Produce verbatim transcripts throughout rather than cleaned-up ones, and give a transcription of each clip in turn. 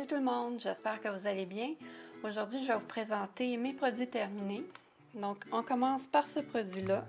Salut tout le monde, j'espère que vous allez bien. Aujourd'hui, je vais vous présenter mes produits terminés. Donc, on commence par ce produit-là,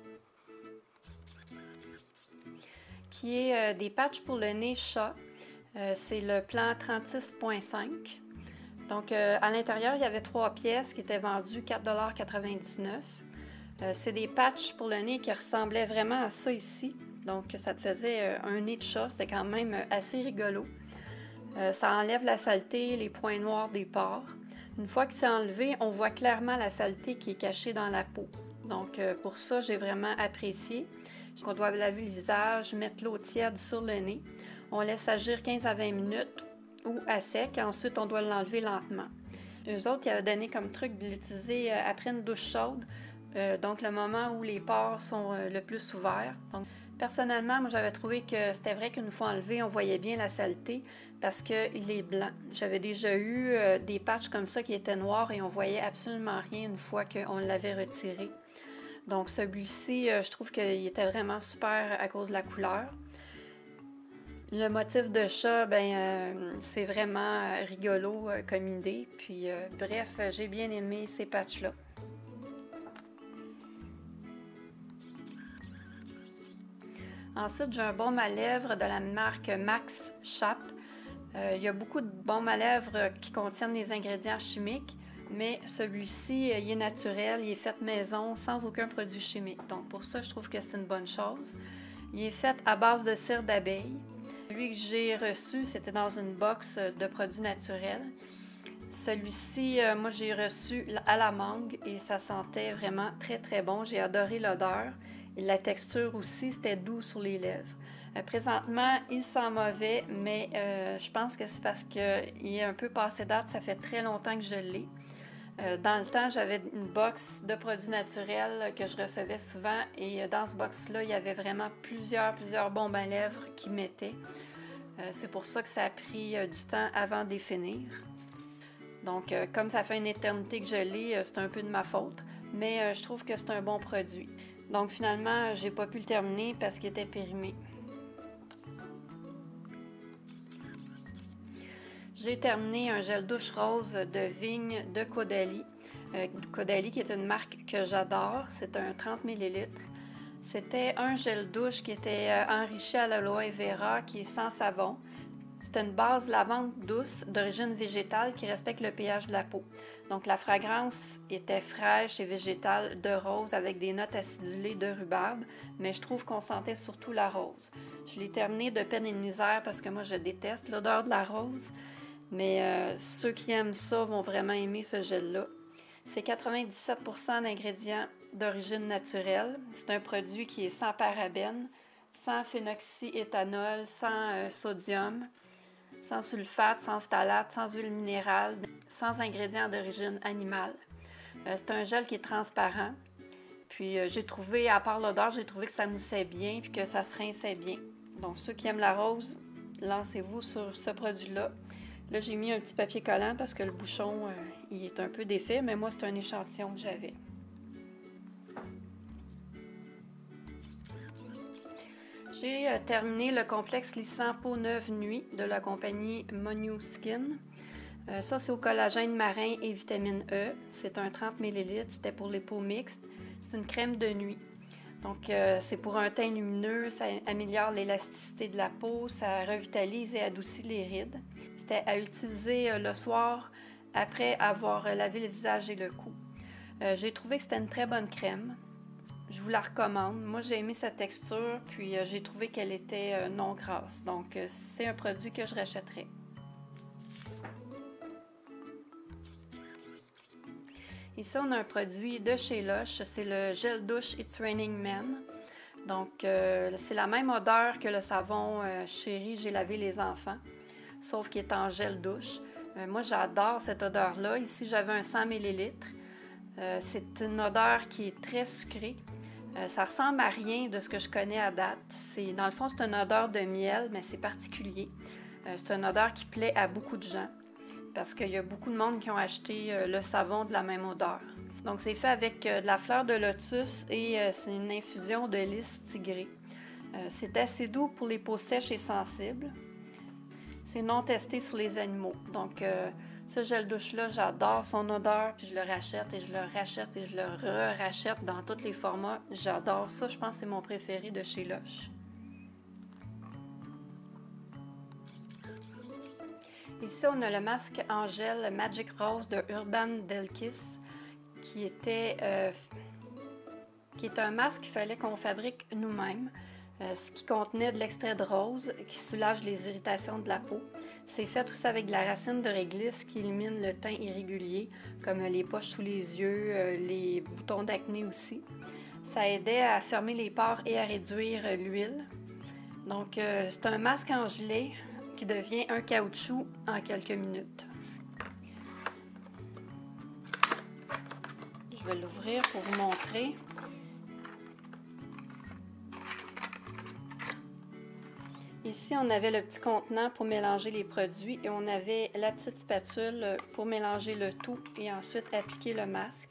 qui est euh, des patchs pour le nez chat. Euh, c'est le plan trente-six point cinq. Donc, euh, à l'intérieur, il y avait trois pièces qui étaient vendues quatre dollars quatre-vingt-dix-neuf. Euh, c'est des patchs pour le nez qui ressemblaient vraiment à ça ici. Donc, ça te faisait euh, un nez de chat. C'était quand même assez rigolo. Euh, ça enlève la saleté, les points noirs des pores. Une fois que c'est enlevé, on voit clairement la saleté qui est cachée dans la peau. Donc, euh, pour ça, j'ai vraiment apprécié. On doit laver le visage, mettre l'eau tiède sur le nez. On laisse agir quinze à vingt minutes ou à sec. Ensuite, on doit l'enlever lentement. Eux autres, ils avaient donné comme truc de l'utiliser après une douche chaude. Euh, donc, le moment où les pores sont euh, le plus ouverts. Donc, personnellement, moi, j'avais trouvé que c'était vrai qu'une fois enlevé, on voyait bien la saleté parce qu'il est blanc. J'avais déjà eu euh, des patchs comme ça qui étaient noirs et on voyait absolument rien une fois qu'on l'avait retiré. Donc, celui-ci, euh, je trouve qu'il était vraiment super à cause de la couleur. Le motif de chat, ben, euh, c'est vraiment rigolo euh, comme idée. Puis, euh, bref, j'ai bien aimé ces patchs-là. Ensuite, j'ai un baume à lèvres de la marque Max Chap. Euh, il y a beaucoup de baumes à lèvres qui contiennent des ingrédients chimiques, mais celui-ci, il est naturel, il est fait maison, sans aucun produit chimique. Donc, pour ça, je trouve que c'est une bonne chose. Il est fait à base de cire d'abeille. Celui que j'ai reçu, c'était dans une box de produits naturels. Celui-ci, euh, moi, j'ai reçu à la mangue et ça sentait vraiment très, très bon. J'ai adoré l'odeur. Et la texture aussi, c'était doux sur les lèvres. Euh, présentement, il sent mauvais, mais euh, je pense que c'est parce qu'il est un peu passé date. Ça fait très longtemps que je l'ai. Euh, dans le temps, j'avais une box de produits naturels que je recevais souvent. Et dans ce box-là, il y avait vraiment plusieurs, plusieurs bombes à lèvres qui mettaient. Euh, c'est pour ça que ça a pris euh, du temps avant de les finir. Donc, euh, comme ça fait une éternité que je l'ai, euh, c'est un peu de ma faute. Mais euh, je trouve que c'est un bon produit. Donc, finalement, j'ai pas pu le terminer parce qu'il était périmé. J'ai terminé un gel douche rose de vigne de Caudalie. Euh, Caudalie qui est une marque que j'adore. C'est un trente millilitres. C'était un gel douche qui était euh, enrichi à l'aloe vera qui est sans savon. C'est une base lavande douce d'origine végétale qui respecte le pH de la peau. Donc, la fragrance était fraîche et végétale de rose avec des notes acidulées de rhubarbe, mais je trouve qu'on sentait surtout la rose. Je l'ai terminé de peine et de misère parce que moi, je déteste l'odeur de la rose, mais euh, ceux qui aiment ça vont vraiment aimer ce gel-là. C'est quatre-vingt-dix-sept pour cent d'ingrédients d'origine naturelle. C'est un produit qui est sans parabènes, sans phénoxyéthanol, sans euh, sodium, sans sulfate, sans phtalate, sans huile minérale, sans ingrédients d'origine animale. Euh, c'est un gel qui est transparent. Puis euh, j'ai trouvé, à part l'odeur, j'ai trouvé que ça moussait bien puis que ça se rinçait bien. Donc ceux qui aiment la rose, lancez-vous sur ce produit-là. Là, j'ai mis un petit papier collant parce que le bouchon, euh, il est un peu défait, mais moi, c'est un échantillon que j'avais. J'ai euh, terminé le complexe lissant peau neuve nuit de la compagnie Monu Skin. Euh, ça, c'est au collagène marin et vitamine E. C'est un trente millilitres. C'était pour les peaux mixtes. C'est une crème de nuit. Donc, euh, c'est pour un teint lumineux. Ça améliore l'élasticité de la peau. Ça revitalise et adoucit les rides. C'était à utiliser euh, le soir après avoir euh, lavé le visage et le cou. Euh, j'ai trouvé que c'était une très bonne crème. Je vous la recommande. Moi, j'ai aimé sa texture, puis euh, j'ai trouvé qu'elle était euh, non grasse. Donc, euh, c'est un produit que je rachèterais. Ici, on a un produit de chez Lush. C'est le gel douche It's Raining Men. Donc, euh, c'est la même odeur que le savon euh, Chéri J'ai lavé les enfants, sauf qu'il est en gel douche. Euh, moi, j'adore cette odeur-là. Ici, j'avais un cent millilitres. Euh, c'est une odeur qui est très sucrée. Euh, ça ressemble à rien de ce que je connais à date. C'est, dans le fond, c'est une odeur de miel, mais c'est particulier. Euh, c'est une odeur qui plaît à beaucoup de gens parce qu'il y a beaucoup de monde qui ont acheté euh, le savon de la même odeur. Donc, c'est fait avec euh, de la fleur de lotus et euh, c'est une infusion de lys tigré. Euh, c'est assez doux pour les peaux sèches et sensibles. C'est non testé sur les animaux. Donc, euh, ce gel douche-là, j'adore son odeur, puis je le rachète et je le rachète et je le re-rachète dans tous les formats. J'adore ça. Je pense que c'est mon préféré de chez Lush. Ici, on a le masque en gel Magic Rose de Urban Delkis, qui était, euh, qui est un masque qu'il fallait qu'on fabrique nous-mêmes, euh, ce qui contenait de l'extrait de rose qui soulage les irritations de la peau. C'est fait aussi avec de la racine de réglisse qui élimine le teint irrégulier, comme les poches sous les yeux, euh, les boutons d'acné aussi. Ça aidait à fermer les pores et à réduire euh, l'huile. Donc, euh, c'est un masque en gelée qui devient un caoutchouc en quelques minutes. Je vais l'ouvrir pour vous montrer. Ici, on avait le petit contenant pour mélanger les produits et on avait la petite spatule pour mélanger le tout et ensuite appliquer le masque.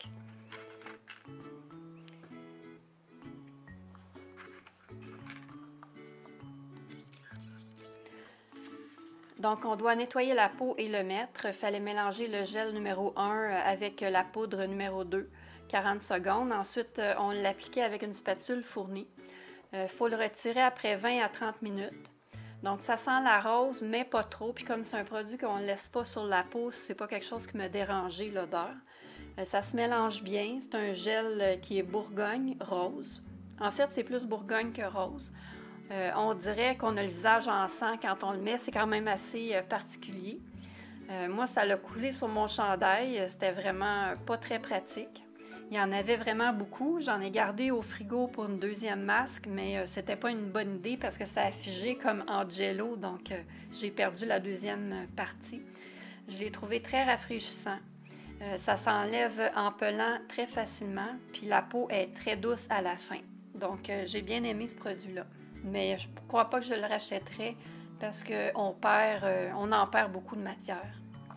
Donc, on doit nettoyer la peau et le mettre. Il fallait mélanger le gel numéro un avec la poudre numéro deux, quarante secondes. Ensuite, on l'appliquait avec une spatule fournie. Il faut le retirer après vingt à trente minutes. Donc, ça sent la rose, mais pas trop. Puis comme c'est un produit qu'on ne laisse pas sur la peau, c'est pas quelque chose qui m'a dérangé, l'odeur. Ça se mélange bien. C'est un gel qui est Bourgogne rose. En fait, c'est plus Bourgogne que rose. Euh, on dirait qu'on a le visage en sang quand on le met. C'est quand même assez euh, particulier. Euh, moi, ça l'a coulé sur mon chandail. C'était vraiment pas très pratique. Il y en avait vraiment beaucoup. J'en ai gardé au frigo pour une deuxième masque, mais euh, c'était pas une bonne idée parce que ça a figé comme en jello. Donc, euh, j'ai perdu la deuxième partie. Je l'ai trouvé très rafraîchissant. Euh, ça s'enlève en pelant très facilement. Puis la peau est très douce à la fin. Donc, euh, j'ai bien aimé ce produit-là. Mais je ne crois pas que je le rachèterais parce qu'on perd, euh, on en perd beaucoup de matière.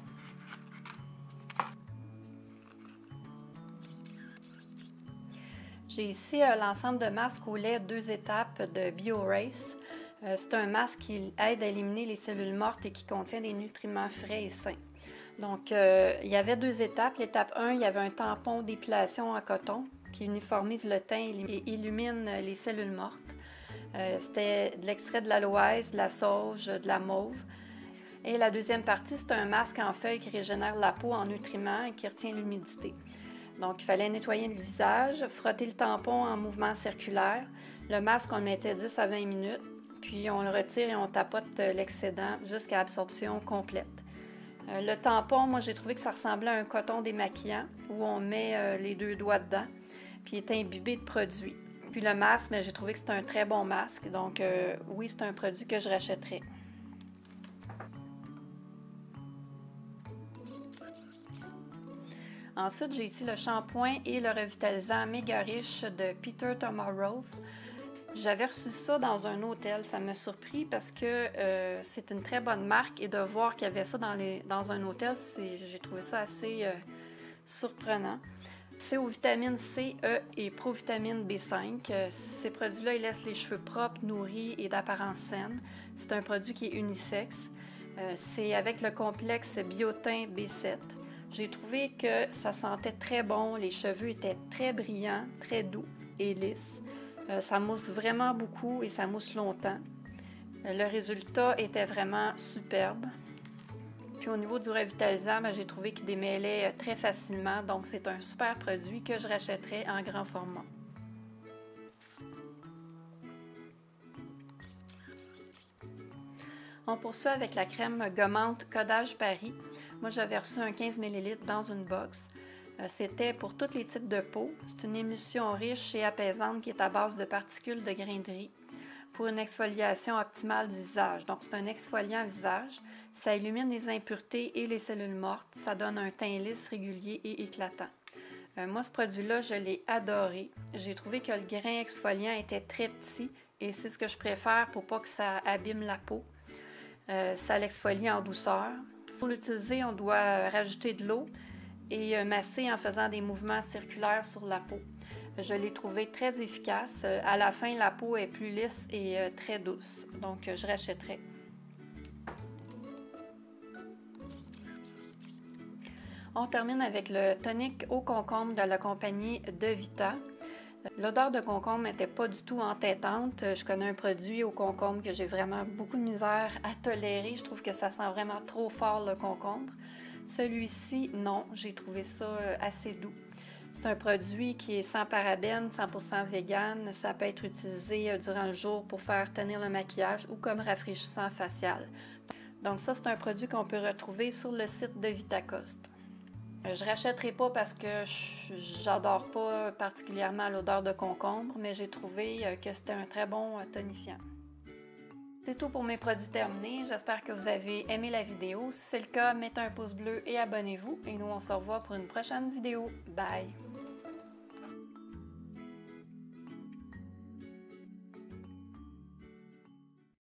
J'ai ici euh, l'ensemble de masques au lait deux étapes de BioRace. Euh, c'est un masque qui aide à éliminer les cellules mortes et qui contient des nutriments frais et sains. Donc, euh, il y avait deux étapes. L'étape un, il y avait un tampon d'épilation en coton qui uniformise le teint et illumine les cellules mortes. Euh, c'était de l'extrait de l'aloès, de la sauge, de la mauve. Et la deuxième partie, c'est un masque en feuilles qui régénère la peau en nutriments et qui retient l'humidité. Donc, il fallait nettoyer le visage, frotter le tampon en mouvement circulaire. Le masque, on le mettait dix à vingt minutes, puis on le retire et on tapote l'excédent jusqu'à l'absorption complète. Euh, le tampon, moi, j'ai trouvé que ça ressemblait à un coton démaquillant où on met euh, les deux doigts dedans, puis il est imbibé de produits. Puis le masque, j'ai trouvé que c'était un très bon masque. Donc, euh, oui, c'est un produit que je rachèterais. Ensuite, j'ai ici le shampoing et le revitalisant méga riche de Peter Tomorrow. J'avais reçu ça dans un hôtel. Ça m'a surpris parce que euh, c'est une très bonne marque et de voir qu'il y avait ça dans, les, dans un hôtel, j'ai trouvé ça assez euh, surprenant. C'est aux vitamines C, E et provitamine B cinq. Ces produits-là, ils laissent les cheveux propres, nourris et d'apparence saine. C'est un produit qui est unisexe. C'est avec le complexe biotin B sept. J'ai trouvé que ça sentait très bon. Les cheveux étaient très brillants, très doux et lisses. Ça mousse vraiment beaucoup et ça mousse longtemps. Le résultat était vraiment superbe. Puis au niveau du revitalisant, ben, j'ai trouvé qu'il démêlait très facilement. Donc, c'est un super produit que je rachèterais en grand format. On poursuit avec la crème gommante Codage Paris. Moi, j'avais reçu un quinze millilitres dans une box. C'était pour tous les types de peau. C'est une émulsion riche et apaisante qui est à base de particules de grains de riz pour une exfoliation optimale du visage. Donc, c'est un exfoliant visage. Ça illumine les impuretés et les cellules mortes. Ça donne un teint lisse, régulier et éclatant. Euh, moi, ce produit-là, je l'ai adoré. J'ai trouvé que le grain exfoliant était très petit et c'est ce que je préfère pour pas que ça abîme la peau. Euh, ça l'exfolie en douceur. Pour l'utiliser, on doit rajouter de l'eau et masser en faisant des mouvements circulaires sur la peau. Je l'ai trouvé très efficace. À la fin, la peau est plus lisse et très douce. Donc, je rachèterai. On termine avec le tonique au concombre de la compagnie DeVita. L'odeur de concombre n'était pas du tout entêtante. Je connais un produit au concombre que j'ai vraiment beaucoup de misère à tolérer. Je trouve que ça sent vraiment trop fort le concombre. Celui-ci, non, j'ai trouvé ça assez doux. C'est un produit qui est sans parabènes, cent pour cent vegan. Ça peut être utilisé durant le jour pour faire tenir le maquillage ou comme rafraîchissant facial. Donc ça, c'est un produit qu'on peut retrouver sur le site de Vitacoste. Je ne rachèterai pas parce que j'adore pas particulièrement l'odeur de concombre, mais j'ai trouvé que c'était un très bon tonifiant. C'est tout pour mes produits terminés. J'espère que vous avez aimé la vidéo. Si c'est le cas, mettez un pouce bleu et abonnez-vous. Et nous, on se revoit pour une prochaine vidéo. Bye!